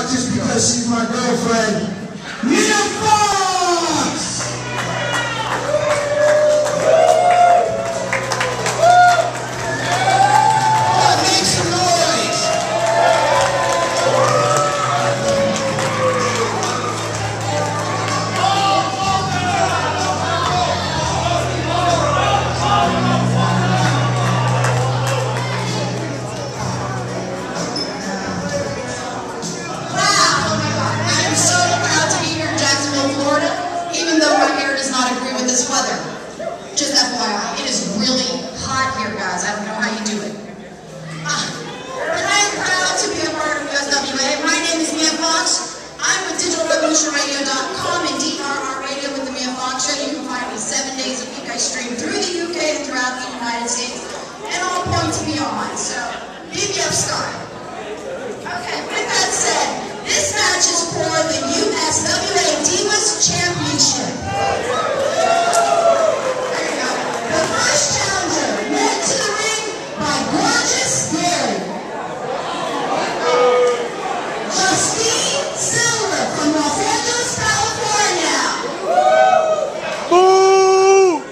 not just because she's my girlfriend, Mia Fox! Make some noise! This weather. Just FYI, it is really hot here, guys. I don't know how you do it. But I am proud to be a part of USWA. My name is Mia Fox. I'm with DigitalRevolutionRadio.com and DRR Radio with the Mia Fox Show. You can find me 7 days a week. I stream through the UK and throughout the United States and all points beyond. So, BBF style. Okay, with that said, this match is for the USWA Divas Championship. The first challenger led to the ring by Gorgeous Gary. Justine Silver from Los Angeles, California. Boo!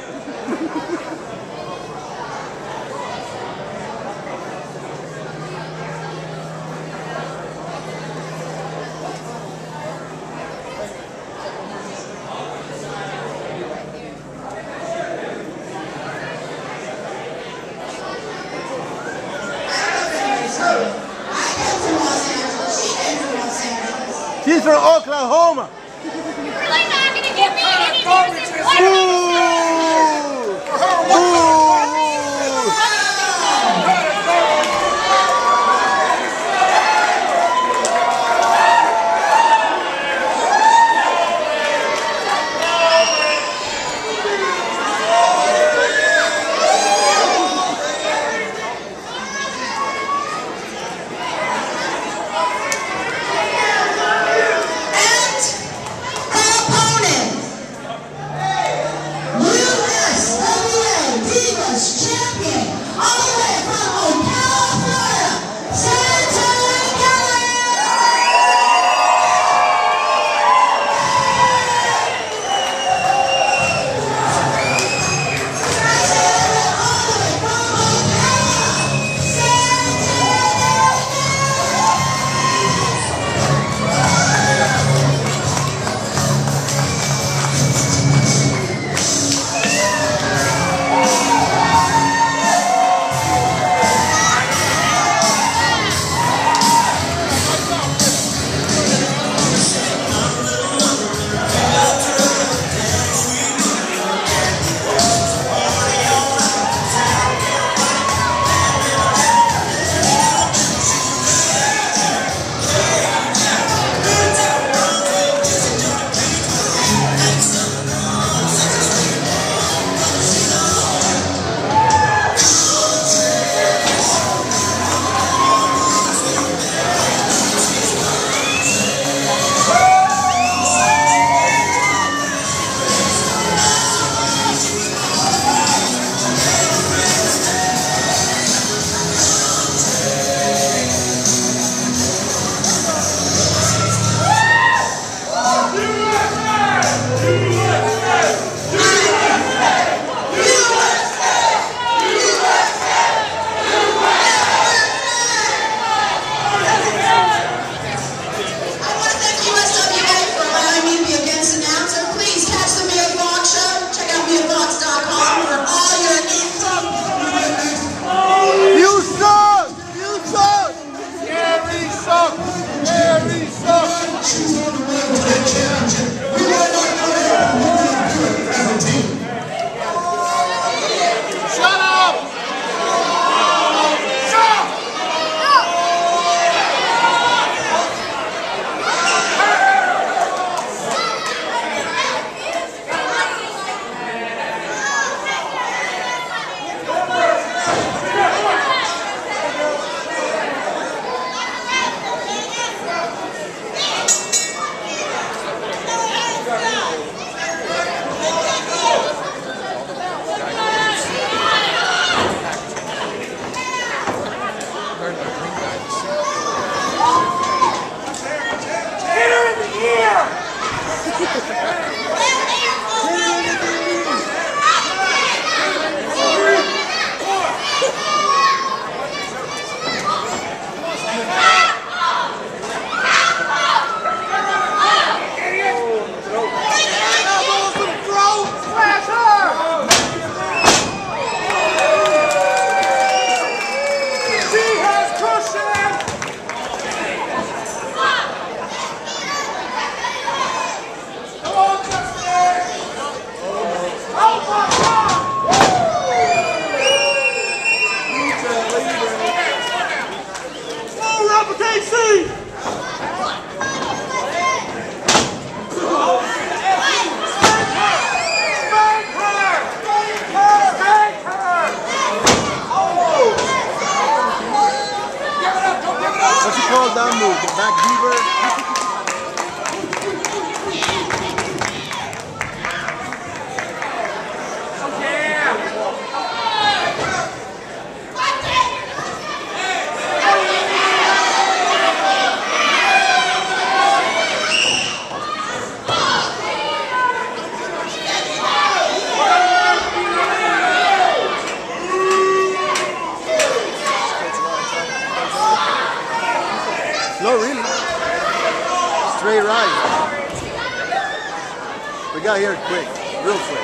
She's from Oklahoma. You're really not going to give me any news. KC! What's he called that move? The back beaver? No, really. Straight right. We got here quick, real quick.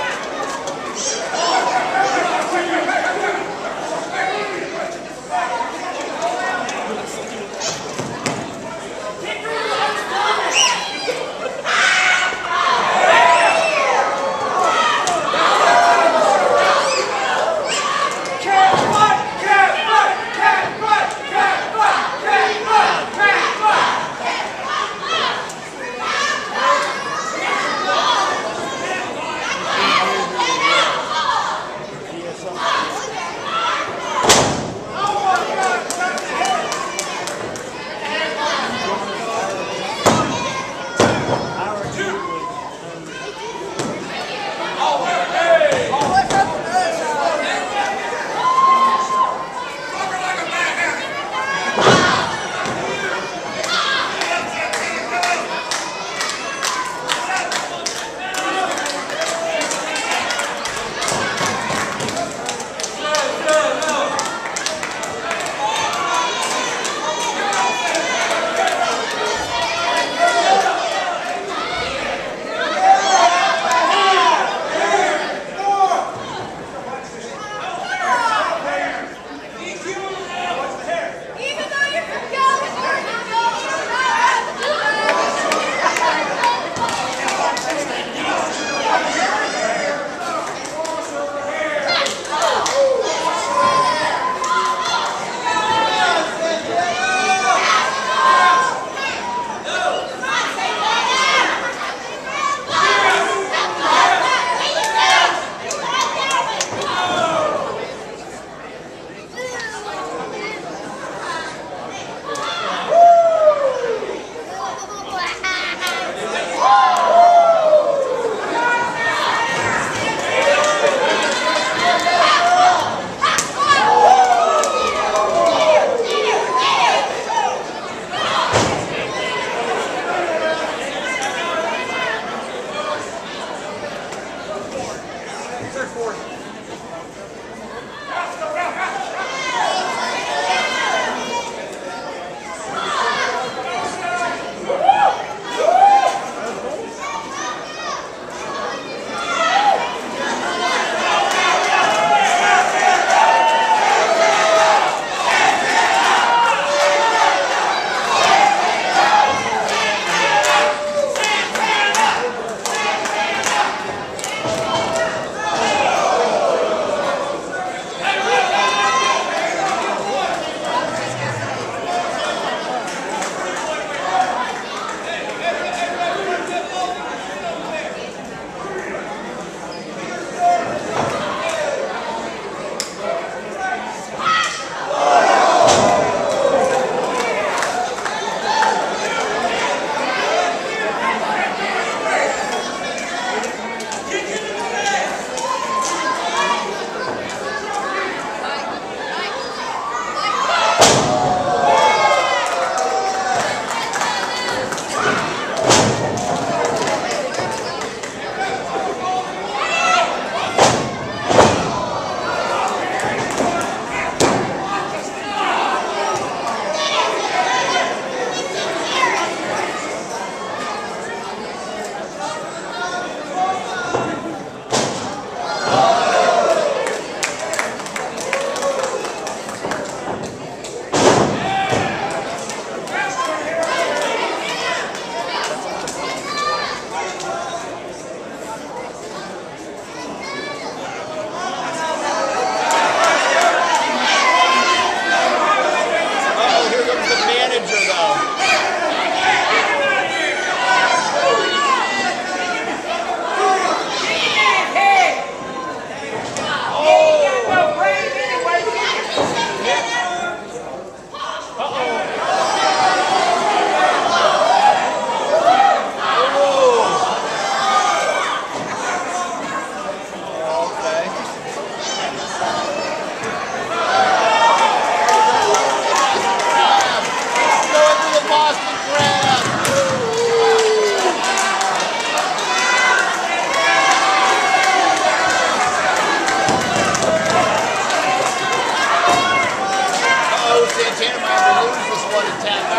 tap